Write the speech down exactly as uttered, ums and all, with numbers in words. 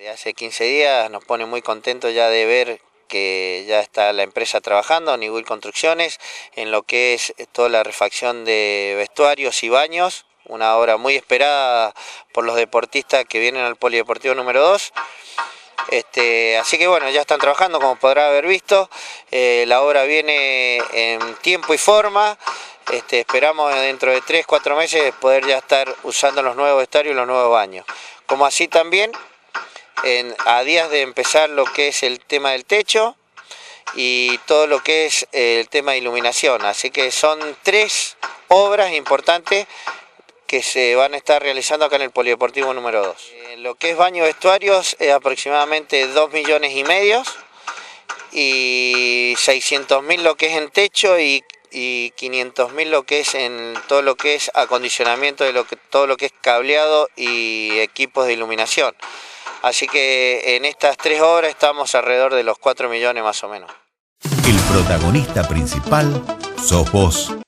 De hace quince días nos pone muy contentos ya de ver que ya está la empresa trabajando, Niwil Construcciones, en lo que es toda la refacción de vestuarios y baños, una obra muy esperada por los deportistas que vienen al Polideportivo número dos. Este, así que bueno, ya están trabajando, como podrá haber visto. Eh, la obra viene en tiempo y forma. Este, esperamos dentro de tres cuatro meses poder ya estar usando los nuevos vestuarios y los nuevos baños. Como así también, en, a días de empezar lo que es el tema del techo y todo lo que es el tema de iluminación. Así que son tres obras importantes que se van a estar realizando acá en el Polideportivo número dos. Eh, lo que es baño vestuarios es aproximadamente dos millones y medio y seiscientos mil lo que es en techo y, y quinientos mil lo que es en todo lo que es acondicionamiento de lo que, todo lo que es cableado y equipos de iluminación. Así que en estas tres obras estamos alrededor de los cuatro millones más o menos. El protagonista principal sos vos.